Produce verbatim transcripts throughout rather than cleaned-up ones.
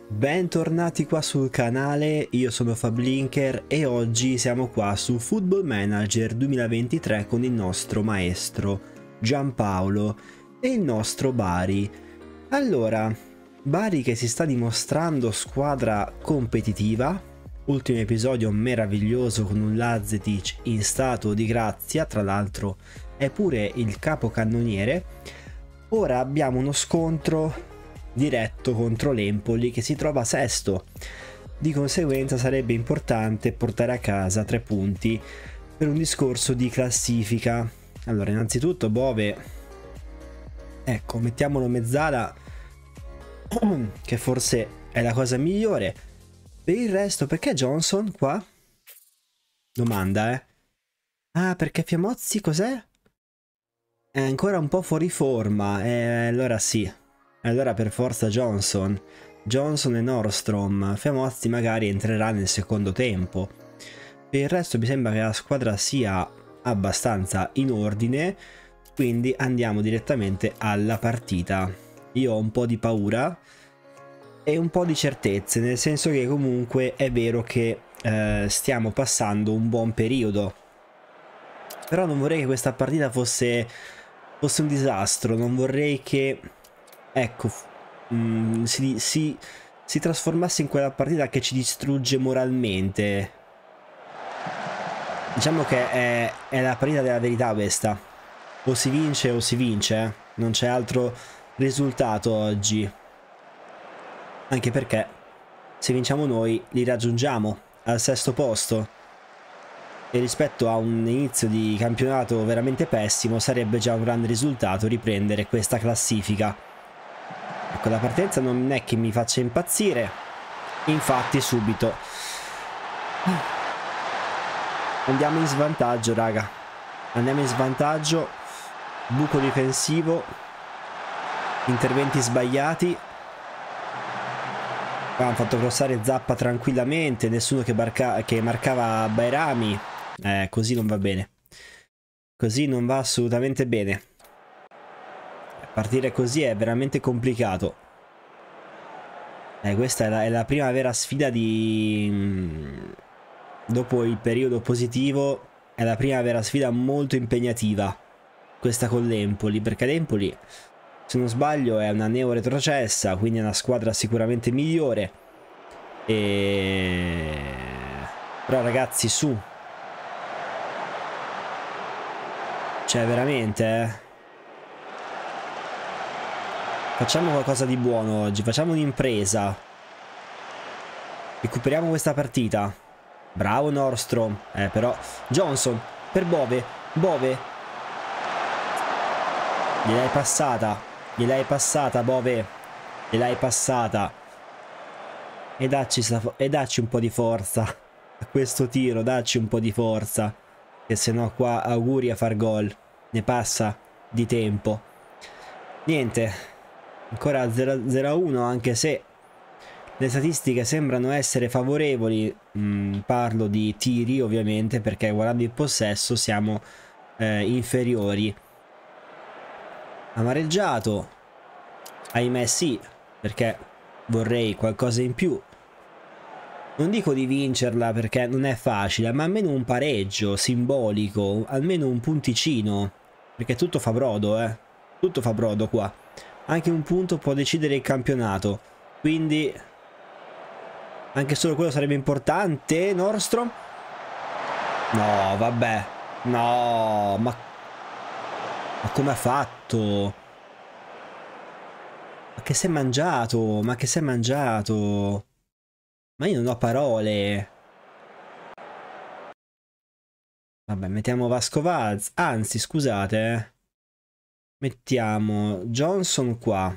Bentornati qua sul canale, io sono Fablinker e oggi siamo qua su Football Manager duemilaventitré con il nostro maestro Giampaolo e il nostro Bari. Allora, Bari che si sta dimostrando squadra competitiva, ultimo episodio meraviglioso con un Lazetic in stato di grazia, tra l'altro è pure il capocannoniere. Ora abbiamo uno scontro diretto contro l'Empoli che si trova sesto, di conseguenza sarebbe importante portare a casa tre punti per un discorso di classifica. Allora, innanzitutto Bove, ecco, mettiamolo mezzala che forse è la cosa migliore. Per il resto, perché Johnson qua? Domanda, eh ah, perché Fiamozzi cos'è? È ancora un po' fuori forma, e allora sì. Allora per forza Johnson. Johnson e Nordstrom. Fiamozzi magari entrerà nel secondo tempo. Per il resto mi sembra che la squadra sia abbastanza in ordine, quindi andiamo direttamente alla partita. Io ho un po' di paura e un po' di certezze, nel senso che comunque è vero che eh, stiamo passando un buon periodo. Però non vorrei che questa partita fosse, fosse un disastro, non vorrei che, ecco, mh, si, si, si trasformasse in quella partita che ci distrugge moralmente. Diciamo che è, è la partita della verità questa. O si vince o si vince, eh. Non c'è altro risultato oggi. Anche perché se vinciamo noi li raggiungiamo al sesto posto. E rispetto a un inizio di campionato veramente pessimo sarebbe già un grande risultato riprendere questa classifica. Ecco, la partenza non è che mi faccia impazzire, infatti subito andiamo in svantaggio, raga, andiamo in svantaggio, buco difensivo, interventi sbagliati. Qua hanno fatto crossare Zappa tranquillamente, nessuno che, barca che marcava Bairami. Eh, così non va bene. Così non va assolutamente bene. Partire così è veramente complicato. Eh, questa è la, è la prima vera sfida di... Dopo il periodo positivo, è la prima vera sfida molto impegnativa. Questa con l'Empoli, perché l'Empoli, se non sbaglio, è una neo retrocessa, quindi è una squadra sicuramente migliore. E... Però ragazzi, su. Cioè, veramente, eh. Facciamo qualcosa di buono oggi, facciamo un'impresa. Recuperiamo questa partita. Bravo Nordstrom. Eh, però... Johnson, per Bove. Bove. Gliel'hai passata. Gliel'hai passata, Bove. Gliel'hai passata. E dacci, e dacci un po' di forza a questo tiro, dacci un po' di forza. Che se no qua auguri a far gol. Ne passa di tempo. Niente. Ancora zero a uno, anche se le statistiche sembrano essere favorevoli. Mm, parlo di tiri ovviamente, perché guardando il possesso siamo eh, inferiori. Amareggiato. Ahimè sì, perché vorrei qualcosa in più. Non dico di vincerla perché non è facile, ma almeno un pareggio simbolico, almeno un punticino, perché tutto fa brodo, eh. Tutto fa brodo qua. Anche un punto può decidere il campionato, quindi anche solo quello sarebbe importante. Nordstrom. No, vabbè. No, ma, ma come ha fatto? Ma che si è mangiato? Ma che si è mangiato? Ma io non ho parole. Vabbè, mettiamo Vasco Vaz. Anzi, scusate, eh. Mettiamo Johnson qua.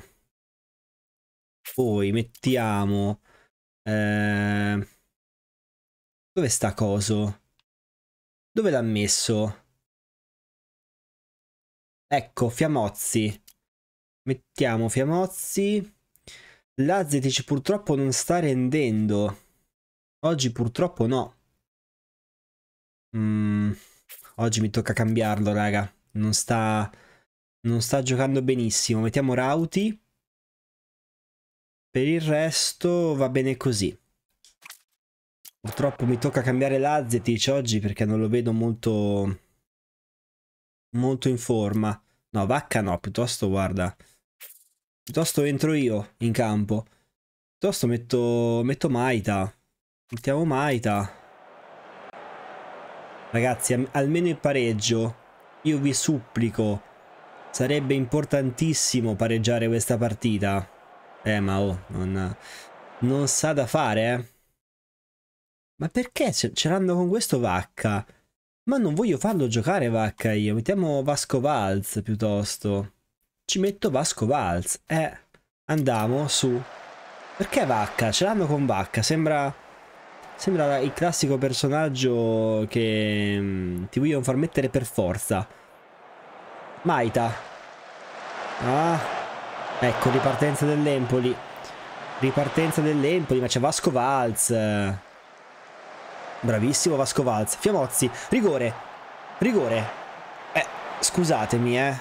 Poi mettiamo... Eh... Dove sta coso? Dove l'ha messo? Ecco, Fiamozzi. Mettiamo Fiamozzi. Lazetic purtroppo non sta rendendo. Oggi purtroppo no. Mm, oggi mi tocca cambiarlo, raga. Non sta... Non sta giocando benissimo. Mettiamo Rauti. per il resto va bene così. Purtroppo mi tocca cambiare Lazetic oggi perché non lo vedo molto molto in forma. No, Vacca no, piuttosto guarda. Piuttosto entro io in campo. Piuttosto metto metto Maita. Mettiamo Maita. Ragazzi, almeno il pareggio. Io vi supplico. Sarebbe importantissimo pareggiare questa partita. Eh, ma oh, non, non sa da fare, eh. Ma perché ce, ce l'hanno con questo Vacca? Ma non voglio farlo giocare Vacca io. Mettiamo Vasco Valz piuttosto. Ci metto Vasco Valz. Eh, andiamo su. Perché Vacca? Ce l'hanno con Vacca. Sembra... Sembra il classico personaggio che mh, ti vogliono far mettere per forza. Maita. Ah. Ecco, ripartenza dell'Empoli. Ripartenza dell'Empoli, ma c'è Vasco Valz. Bravissimo Vasco Valz. Fiamozzi, rigore. Rigore. Eh, scusatemi, eh.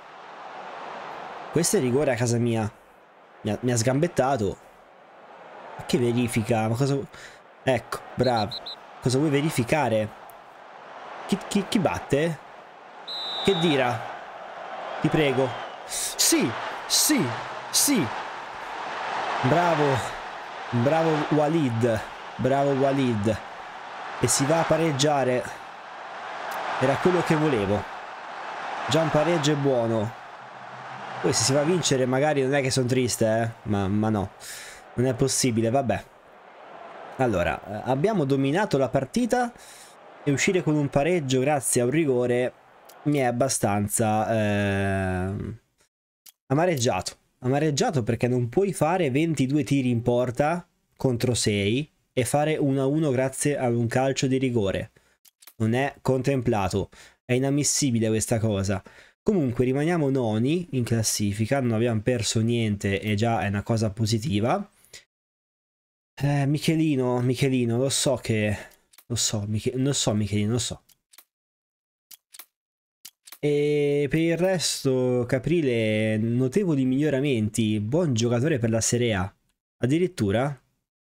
Questo è rigore a casa mia. Mi ha, mi ha sgambettato. Ma che verifica? Ma cosa... Ecco, bravo. Cosa vuoi verificare? Chi, chi, chi batte? Che dira? Ti prego. Sì, sì, sì. Bravo. Bravo Walid. Bravo Walid. E si va a pareggiare. Era quello che volevo. Già un pareggio è buono. Poi se si va a vincere magari non è che sono triste, eh. Ma, ma no. Non è possibile, vabbè. Allora, abbiamo dominato la partita e uscire con un pareggio grazie a un rigore mi è abbastanza eh, amareggiato. Amareggiato perché non puoi fare ventidue tiri in porta contro sei e fare uno a uno grazie ad un calcio di rigore. Non è contemplato, è inammissibile questa cosa. Comunque rimaniamo noni in classifica, non abbiamo perso niente e già è una cosa positiva. Eh, Michelino, Michelino, lo so che... Lo so, Mich lo so Michelino, lo so. E per il resto, Caprile, notevoli miglioramenti. Buon giocatore per la Serie A. Addirittura?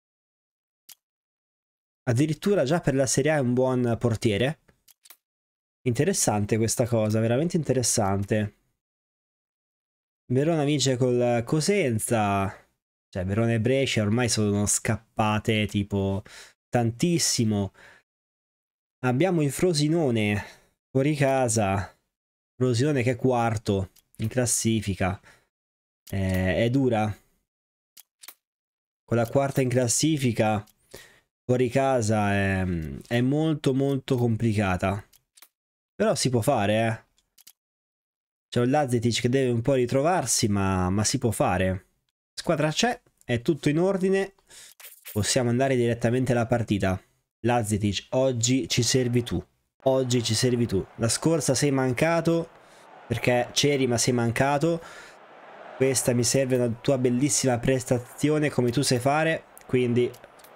Addirittura già per la Serie A è un buon portiere. Interessante questa cosa, veramente interessante. Verona vince col Cosenza. Cioè, Verona e Brescia ormai sono scappate tipo tantissimo. Abbiamo il Frosinone fuori casa. Frosinone che è quarto in classifica. Eh, è dura. Con la quarta in classifica fuori casa è, è molto molto complicata. Però si può fare, eh. C'è un Lazetic che deve un po' ritrovarsi, ma, ma si può fare. Squadra c'è, è tutto in ordine, possiamo andare direttamente alla partita. Lazetic, oggi ci servi tu, oggi ci servi tu. La scorsa sei mancato, perché c'eri ma sei mancato. Questa mi serve una tua bellissima prestazione come tu sai fare, quindi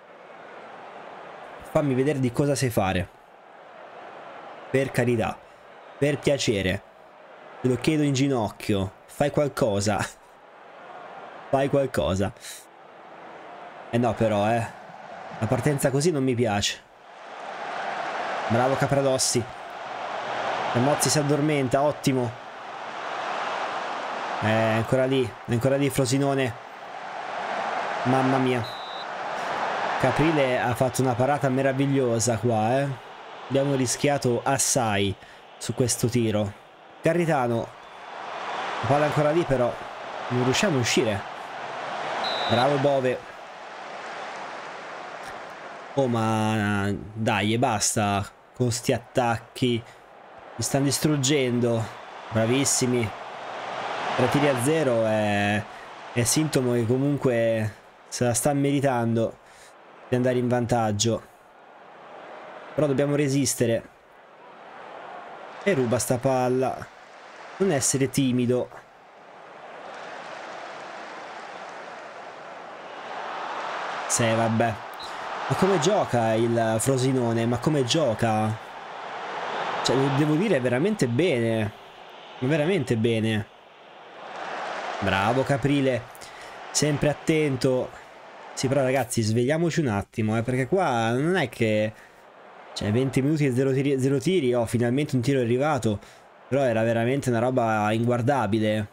fammi vedere di cosa sai fare. Per carità, per piacere, te lo chiedo in ginocchio, fai qualcosa. Fai qualcosa. Eh no però, eh. La partenza così non mi piace. Bravo Capradossi. E Mozzi si addormenta, ottimo. Eh, ancora lì. Ancora lì Frosinone. Mamma mia. Caprile ha fatto una parata meravigliosa qua, eh. Abbiamo rischiato assai su questo tiro. Garritano. La palla ancora lì però. Non riusciamo a uscire. Bravo Bove. Oh ma dai e basta con sti attacchi. Mi stanno distruggendo. Bravissimi. Tre tiri a zero è, è sintomo che comunque se la sta meritando di andare in vantaggio. Però dobbiamo resistere. E ruba sta palla. Non essere timido. Sì, vabbè. Ma come gioca il Frosinone? Ma come gioca? Cioè, devo dire veramente bene. Veramente bene. Bravo Caprile. Sempre attento. Sì, però ragazzi, svegliamoci un attimo, eh, perché qua non è che... Cioè, venti minuti e zero tiri, zero tiri, oh, finalmente un tiro è arrivato. Però era veramente una roba inguardabile.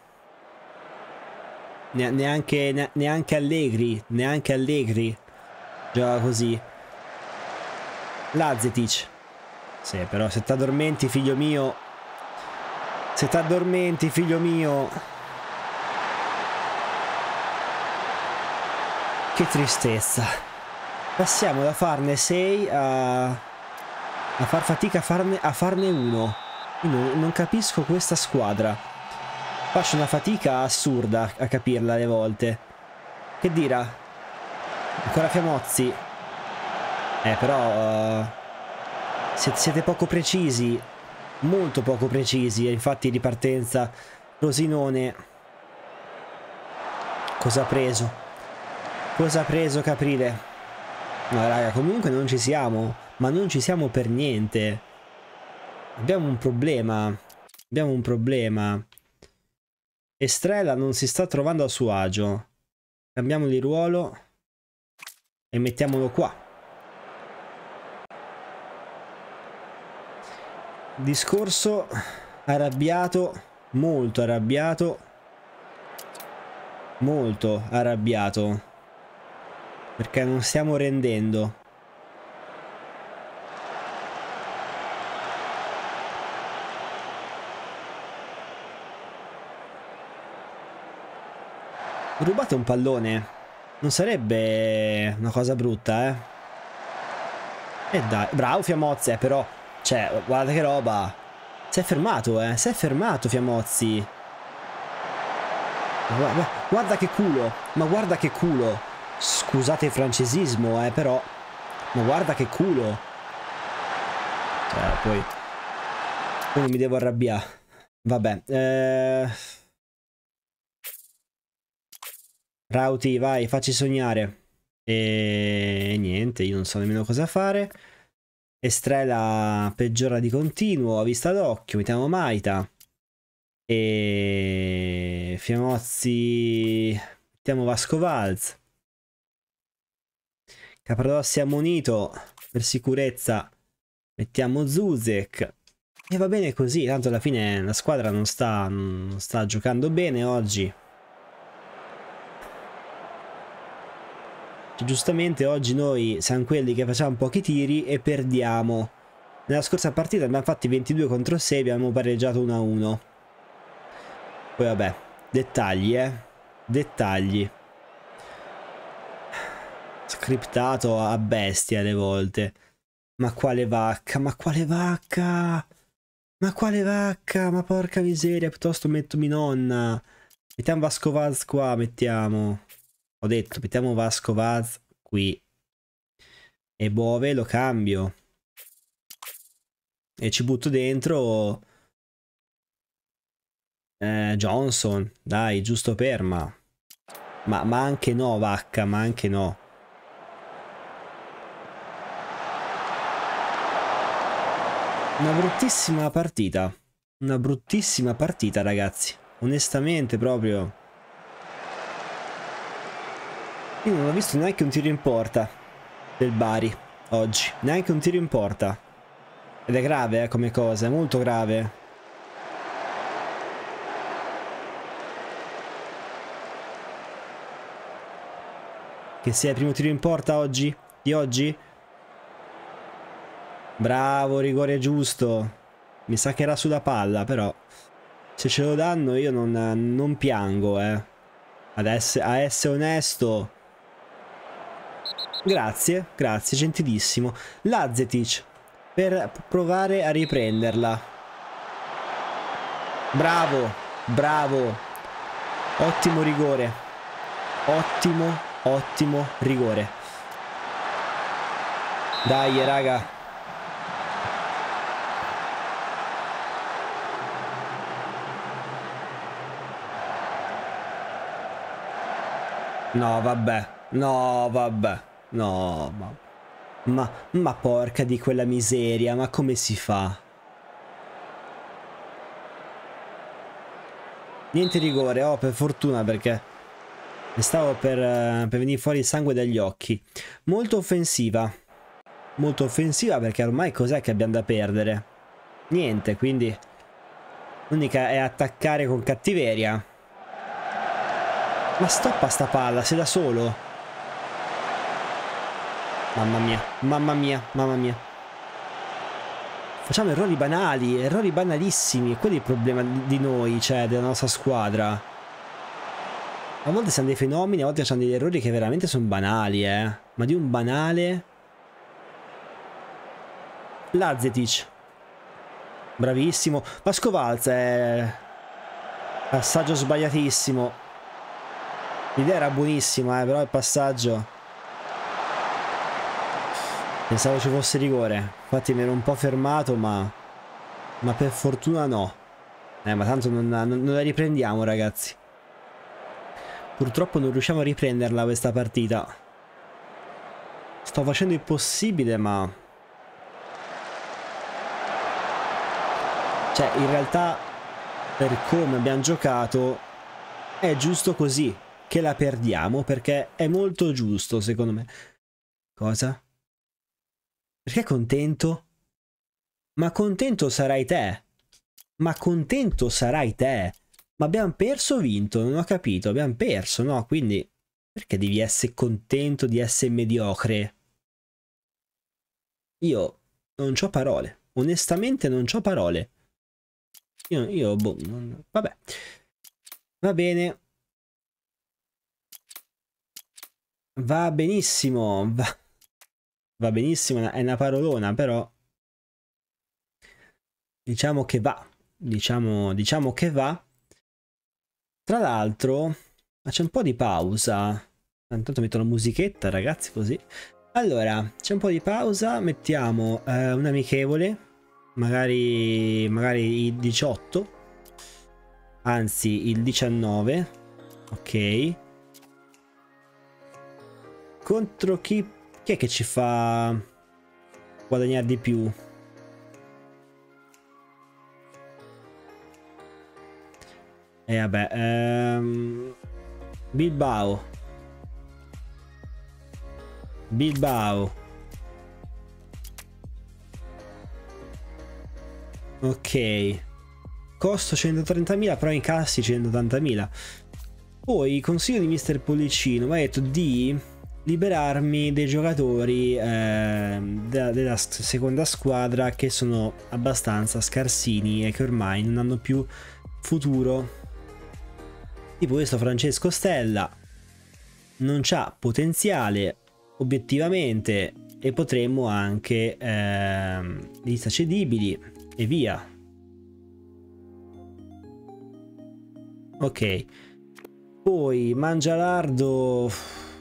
Ne neanche, ne neanche Allegri, neanche Allegri gioca così. Lazetic. Sì, però se t'addormenti, figlio mio. Se t'addormenti, figlio mio. Che tristezza. Passiamo da farne sei a... a far fatica a farne, a farne uno. Io non, non capisco questa squadra. Faccio una fatica assurda a capirla alle volte. Che dirà? Ancora Fiamozzi. Eh però uh, siete, siete poco precisi. Molto poco precisi. Infatti ripartenza Frosinone. Cosa ha preso? Cosa ha preso Caprile? No raga, comunque non ci siamo. Ma non ci siamo per niente. Abbiamo un problema. Abbiamo un problema. Estrella non si sta trovando a suo agio. Cambiamo di ruolo e mettiamolo qua. Discorso arrabbiato, molto arrabbiato, molto arrabbiato, perché non stiamo rendendo. Rubate un pallone. Non sarebbe una cosa brutta, eh. E dai, bravo Fiamozzi, eh, però. Cioè, guarda che roba. Si è fermato, eh. Si è fermato Fiamozzi. Guarda, guarda che culo. Ma guarda che culo. Scusate il francesismo, eh, però. Ma guarda che culo. Cioè, poi... Poi non mi devo arrabbiare. Vabbè, eh... Rauti, vai, facci sognare. E niente, io non so nemmeno cosa fare. Estrella peggiora di continuo, a vista d'occhio, mettiamo Maita. E Fiamozzi, mettiamo Vasco Valz. Capradossi ammonito, per sicurezza mettiamo Zuzek. E va bene così, tanto alla fine la squadra non sta, non sta giocando bene oggi. Giustamente oggi noi siamo quelli che facciamo pochi tiri e perdiamo. Nella scorsa partita abbiamo fatti ventidue contro sei, abbiamo pareggiato uno a uno. Poi vabbè, dettagli, eh. Dettagli. Scriptato a bestia alle volte. Ma quale vacca, ma quale vacca? Ma quale vacca? Ma porca miseria, piuttosto metto mia nonna. Mettiamo Vasco Vaz qua, mettiamo... Ho detto, mettiamo Vasco Vaz qui. E Bove lo cambio. E ci butto dentro... Eh, Johnson. Dai, giusto per, ma... Ma, ma anche no, vacca, ma anche no. Una bruttissima partita. Una bruttissima partita, ragazzi. Onestamente, proprio... Io non ho visto neanche un tiro in porta del Bari oggi, neanche un tiro in porta. Ed è grave, eh, come cosa, è molto grave. Che sia il primo tiro in porta oggi? Di oggi? Bravo, rigore giusto. Mi sa che era sulla palla, però se ce lo danno io non, non piango, eh. Ad essere, a essere onesto... Grazie, grazie, gentilissimo. Lazetic per provare a riprenderla. Bravo, bravo. Ottimo rigore. Ottimo, ottimo rigore. Dai, raga. No, vabbè. No, vabbè. No, ma, ma, ma porca di quella miseria, ma come si fa? Niente rigore, oh, per fortuna, perché E stavo per, per venire fuori il sangue dagli occhi. Molto offensiva. Molto offensiva perché ormai cos'è che abbiamo da perdere? Niente, quindi l'unica è attaccare con cattiveria. Ma stoppa sta palla, sei da solo. Mamma mia, mamma mia, mamma mia. Facciamo errori banali, errori banalissimi. Quello è il problema di noi, cioè della nostra squadra. A volte siamo dei fenomeni, a volte facciamo degli errori che veramente sono banali, eh. Ma di un banale. Lazetic. Bravissimo. Vasco Valza è... passaggio sbagliatissimo. L'idea era buonissima, eh, però il passaggio... pensavo ci fosse rigore. Infatti mi ero un po' fermato, ma... ma per fortuna no. Eh, ma tanto non, non, non la riprendiamo, ragazzi. Purtroppo non riusciamo a riprenderla questa partita. Sto facendo il possibile, ma... cioè, in realtà, per come abbiamo giocato, è giusto così che la perdiamo, perché è molto giusto, secondo me. Cosa? Perché contento? Ma contento sarai te. Ma contento sarai te. Ma abbiamo perso o vinto? Non ho capito. Abbiamo perso, no? Quindi, perché devi essere contento di essere mediocre? Io non c'ho parole. Onestamente non c'ho parole. Io, io boh, non... vabbè. Va bene. Va benissimo. Va... va benissimo, è una parolona, però... diciamo che va. Diciamo, diciamo che va. Tra l'altro, c'è un po' di pausa. Intanto metto la musichetta, ragazzi, così. Allora, c'è un po' di pausa. Mettiamo eh, un amichevole. Magari, magari il diciotto. Anzi, il diciannove. Ok. Contro chi... chi è che ci fa guadagnare di più? E eh, vabbè, ehm... Bilbao. Bilbao. Ok. Costo centotrentamila, però incassi centottantamila. Poi consiglio di mister Pollicino mi ha detto di liberarmi dei giocatori eh, della, della seconda squadra che sono abbastanza scarsini e che ormai non hanno più futuro. Tipo questo Francesco Stella non c'ha potenziale obiettivamente e potremmo anche eh, lista cedibili e via. Ok. Poi Mangialardo,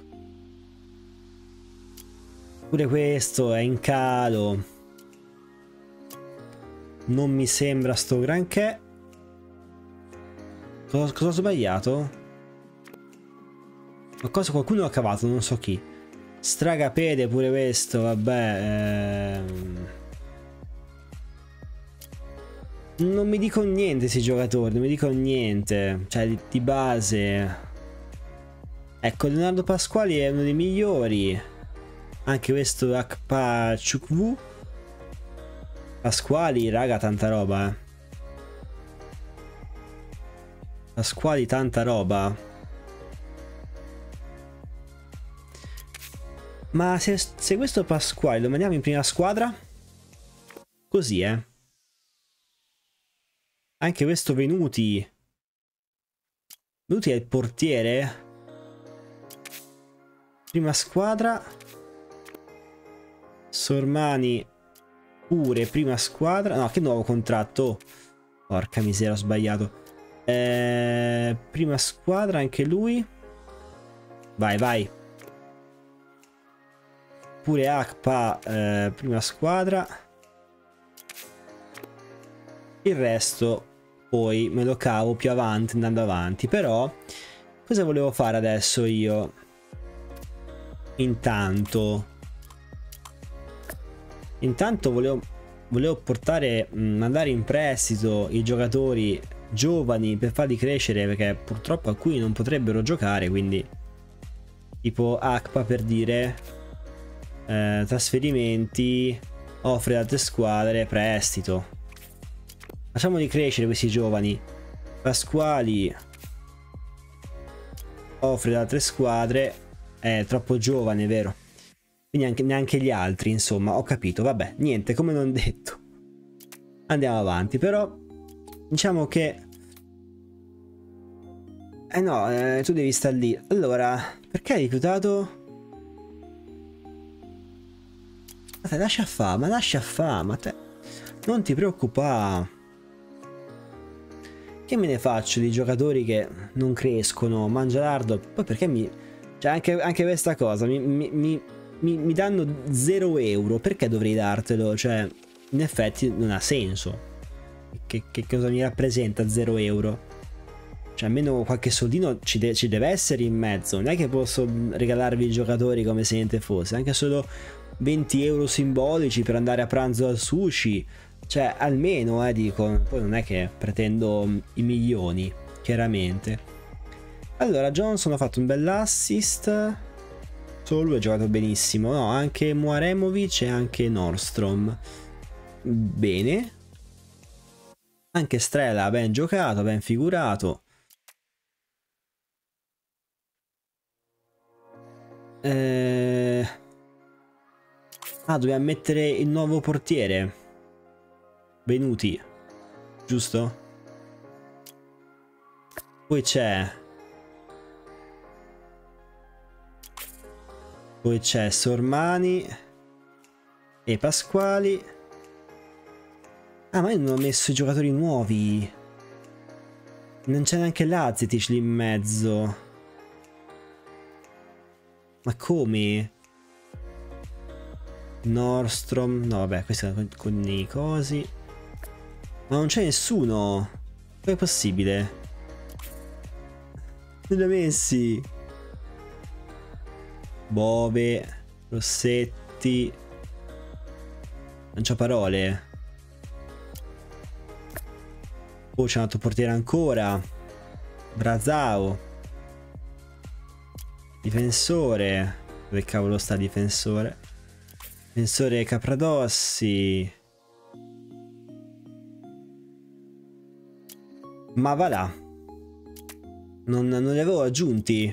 pure questo è in calo, non mi sembra sto granché. Cosa, cosa ho sbagliato? Qualcosa qualcuno ha cavato, non so chi. Stragapede pure questo, vabbè. Ehm... non mi dico niente questi giocatori, non mi dico niente. Cioè, di, di base. Ecco, Leonardo Pasquali è uno dei migliori. Anche questo Akpa Chukwu. Pasquali, raga, tanta roba, eh. Pasquali, tanta roba. Ma se, se questo Pasquali lo mandiamo in prima squadra, così, eh. Anche questo Venuti. Venuti è il portiere. Prima squadra. Sormani pure prima squadra. No, che nuovo contratto. Porca miseria, ho sbagliato. Eh, prima squadra anche lui. Vai, vai. Pure Akpa eh, prima squadra. Il resto poi me lo cavo più avanti, andando avanti. Però cosa volevo fare adesso io? Intanto Intanto volevo, volevo portare, mandare in prestito i giocatori giovani per farli crescere, perché purtroppo alcuni non potrebbero giocare, quindi Tipo A C P A per dire, eh, trasferimenti, offre ad altre squadre, prestito. Facciamoli crescere questi giovani. Pasquali offre ad altre squadre, è troppo giovane, vero? Quindi anche, neanche gli altri, insomma, ho capito, vabbè, niente, come non detto. Andiamo avanti, però diciamo che... Eh no, eh, tu devi stare lì. Allora, perché hai rifiutato? Ma te lascia fa, ma lascia fa, ma te... Non ti preoccupare. Che me ne faccio di giocatori che non crescono, mangialardo? Poi perché mi... Cioè anche, anche questa cosa, mi, mi, mi, mi danno zero euro, perché dovrei dartelo? Cioè, in effetti non ha senso. Che, che cosa mi rappresenta zero euro? Cioè almeno qualche soldino ci, de ci deve essere in mezzo. Non è che posso regalarvi i giocatori come se niente fosse. Anche solo venti euro simbolici per andare a pranzo al sushi. Cioè almeno eh dico. Poi non è che pretendo i milioni, chiaramente. Allora Johnson ha fatto un bell'assist. Solo lui ha giocato benissimo. No, anche Muaremovic e anche Nordstrom. Bene. Anche Strela ha ben giocato, ben figurato. Eh... Ah, dobbiamo mettere il nuovo portiere. Venuti, giusto? Poi c'è... Poi c'è Sormani e Pasquali. Ah, ma io non ho messo i giocatori nuovi. Non c'è neanche Lazetic lì in mezzo. Ma come? Nordstrom. No, vabbè, questo è con, con i cosi. Ma non c'è nessuno. Come è possibile? Non li ho messi. Bove, Rossetti. Non c'ho parole. Oh, c'è un altro portiere ancora. Brazao. Difensore. Dove cavolo sta difensore? Difensore Capradossi. Ma va là. Non, non li avevo aggiunti.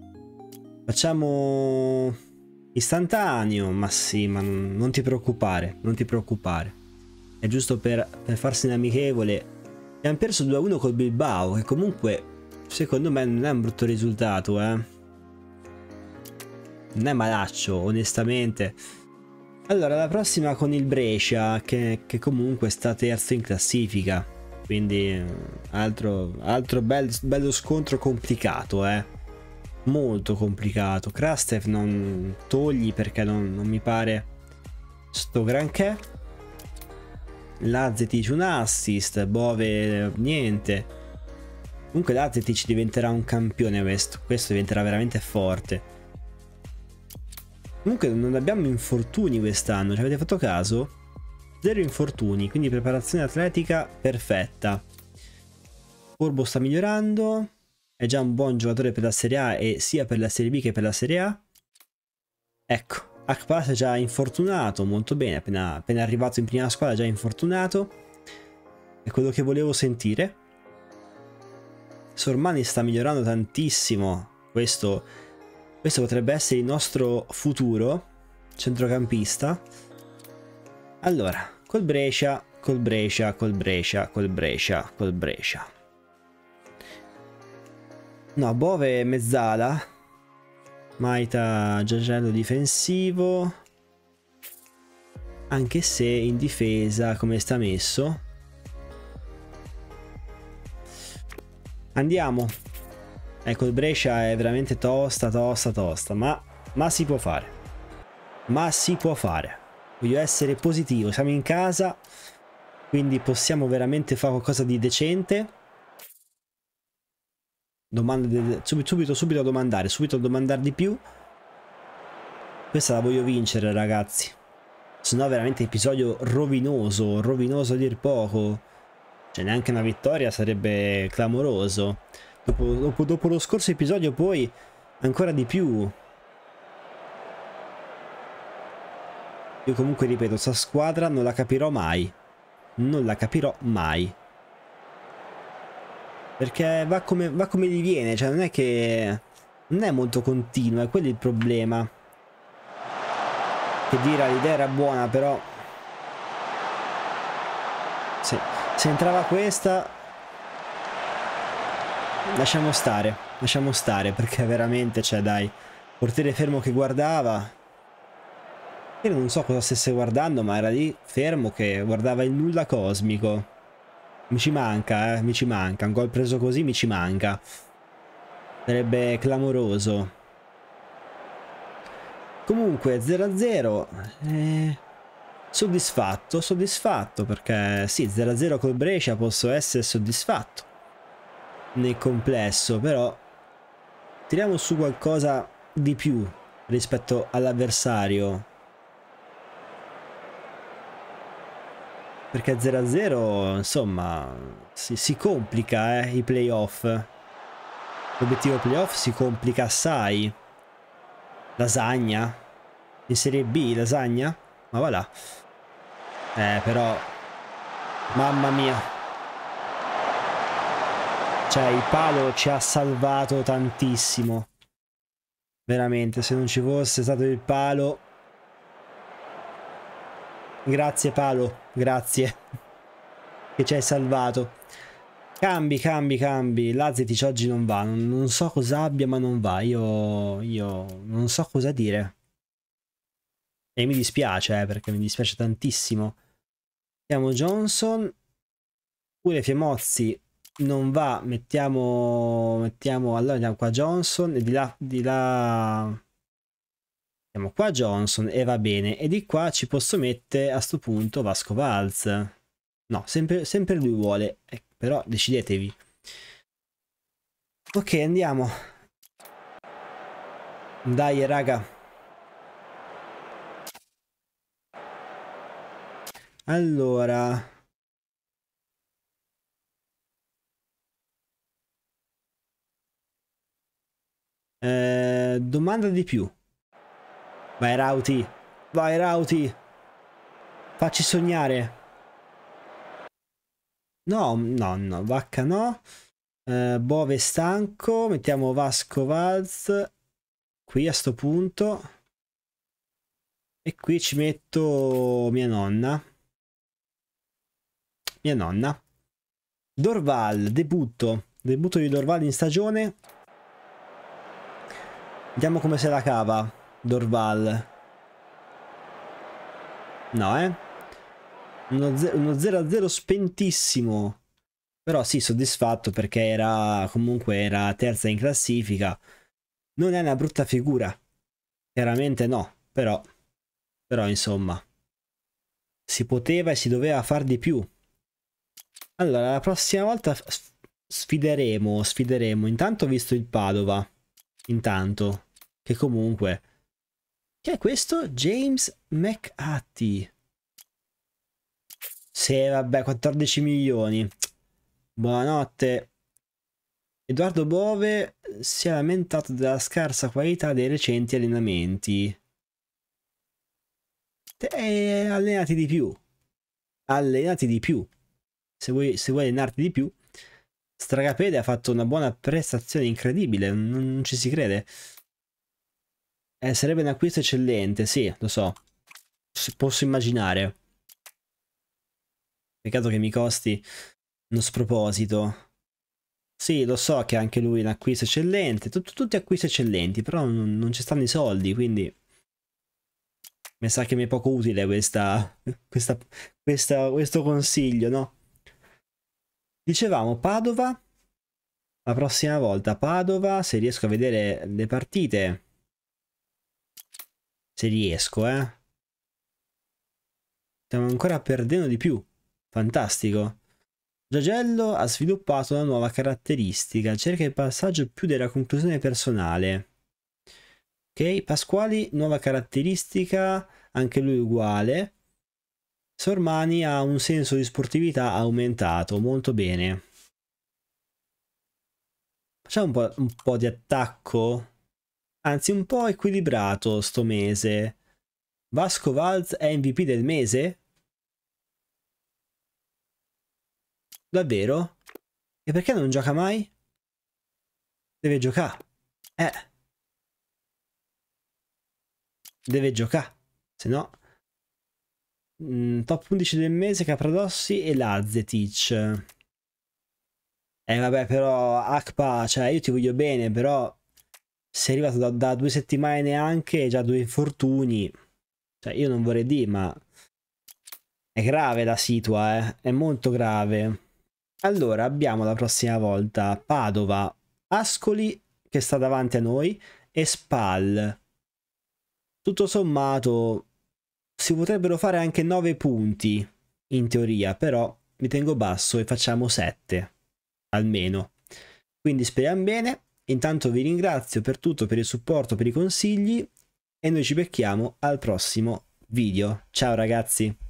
Facciamo istantaneo. Ma sì, ma non, non ti preoccupare. Non ti preoccupare. È giusto per, per farsi un amichevole. Abbiamo perso due a uno col Bilbao. Che comunque secondo me non è un brutto risultato, eh. Non è malaccio, onestamente. Allora, la prossima con il Brescia, che, che comunque sta terzo in classifica. Quindi altro, altro bel, bello scontro complicato, eh. Molto complicato. Krastev non togli perché non, non mi pare sto granché. Lazetic un assist, Bove niente. Comunque Lazetic diventerà un campione questo. Questo diventerà veramente forte. Comunque non abbiamo infortuni quest'anno, ci avete fatto caso? Zero infortuni, quindi preparazione atletica perfetta. Urbo sta migliorando, è già un buon giocatore per la Serie A e sia per la Serie B che per la Serie A. Ecco, Akpas è già infortunato, molto bene, appena, appena arrivato in prima squadra già infortunato. È quello che volevo sentire. Sormani sta migliorando tantissimo, questo... Questo potrebbe essere il nostro futuro centrocampista. Allora, col Brescia, col Brescia, col Brescia, col Brescia, col Brescia. No, Bove mezzala. Maita Giagello difensivo. Anche se in difesa come sta messo. Andiamo. Ecco, il Brescia è veramente tosta, tosta, tosta, ma, ma si può fare. Ma si può fare. Voglio essere positivo, siamo in casa, quindi possiamo veramente fare qualcosa di decente. Domanda subito, subito, subito a domandare, subito a domandare di più. Questa la voglio vincere, ragazzi. Se no veramente episodio rovinoso, rovinoso a dir poco. Cioè neanche una vittoria sarebbe clamoroso. Dopo, dopo, dopo lo scorso episodio poi ancora di più. Io comunque ripeto, sta squadra non la capirò mai. Non la capirò mai. Perché va come, va come gli viene, cioè non è che... Non è molto continua, è quello il problema. Che dire, l'idea era buona, però... Se, se entrava questa... Lasciamo stare, lasciamo stare, perché veramente, cioè dai... Portiere fermo che guardava... Io non so cosa stesse guardando, ma era lì fermo che guardava il nulla cosmico. Mi ci manca, eh, mi ci manca. Un gol preso così mi ci manca. Sarebbe clamoroso. Comunque zero a zero. Eh, soddisfatto, soddisfatto, perché sì, zero a zero col Brescia posso essere soddisfatto. Nel complesso, però tiriamo su qualcosa di più rispetto all'avversario. Perché zero a zero, insomma, si, si complica, eh, i playoff. L'obiettivo playoff si complica assai. Lasagna? In Serie B, lasagna? Ma va là. Eh, però... Mamma mia. Cioè, il palo ci ha salvato tantissimo. Veramente, se non ci fosse stato il palo... Grazie palo, grazie. Che ci hai salvato. Cambi, cambi, cambi. Lazetic oggi non va. Non, non so cosa abbia, ma non va. Io, io non so cosa dire. E mi dispiace, eh, perché mi dispiace tantissimo. Mettiamo Johnson. Pure Fiemozzi non va. Mettiamo, mettiamo, allora andiamo qua Johnson. E di là, di là... Mettiamo qua Johnson e va bene. E di qua ci posso mettere a sto punto Vasco Valz. No, sempre, sempre lui vuole. Eh, però decidetevi. Ok, andiamo. Dai, raga. Allora. Eh, domanda di più. Vai, Rauti. Vai, Rauti. Facci sognare. No, no, no. Vacca no. Eh, Bove stanco. Mettiamo Vasco Valz. Qui a sto punto. E qui ci metto mia nonna. Mia nonna. Dorval, debutto. Debutto di Dorval in stagione. Vediamo come se la cava. Dorval. No, eh. Uno zero a zero spentissimo. Però sì, soddisfatto perché era comunque era terza in classifica. Non è una brutta figura. Chiaramente no, però però insomma si poteva e si doveva far di più. Allora, la prossima volta sfideremo, sfideremo. Intanto ho visto il Padova. Intanto che comunque che è questo? James McAtee. Sì, vabbè, quattordici milioni. Buonanotte. Edoardo Bove si è lamentato della scarsa qualità dei recenti allenamenti. E allenati di più. Allenati di più. Se vuoi, se vuoi allenarti di più. Stragapede ha fatto una buona prestazione incredibile. Non, non ci si crede. Eh, sarebbe un acquisto eccellente, sì, lo so. Posso immaginare. Peccato che mi costi uno sproposito. Sì, lo so che anche lui è un acquisto eccellente. Tut tutti acquisti eccellenti, però non, non ci stanno i soldi, quindi... Mi sa che mi è poco utile questa, questa, questa, questo consiglio, no? Dicevamo Padova. La prossima volta Padova, se riesco a vedere le partite. Se riesco, eh. Stiamo ancora perdendo di più. Fantastico. Giagello ha sviluppato una nuova caratteristica. Cerca il passaggio più della conclusione personale. Ok, Pasquali, nuova caratteristica, anche lui uguale. Sormani ha un senso di sportività aumentato, molto bene. Facciamo un po', un po' di attacco, anzi un po' equilibrato sto mese. Vasco Valz è M V P del mese? Davvero? E perché non gioca mai? Deve giocare. Eh. Deve giocare. Se no... Mm, top undici del mese, Capradossi e Lazetic. Eh vabbè, però Akpa, cioè io ti voglio bene, però sei arrivato da, da due settimane neanche, già due infortuni. Cioè io non vorrei dire, ma è grave la situa, eh. È molto grave. Allora, abbiamo la prossima volta Padova, Ascoli, che sta davanti a noi, e Spal. Tutto sommato si potrebbero fare anche nove punti, in teoria, però mi tengo basso e facciamo sette, almeno. Quindi speriamo bene. Intanto vi ringrazio per tutto, per il supporto, per i consigli, e noi ci becchiamo al prossimo video. Ciao ragazzi!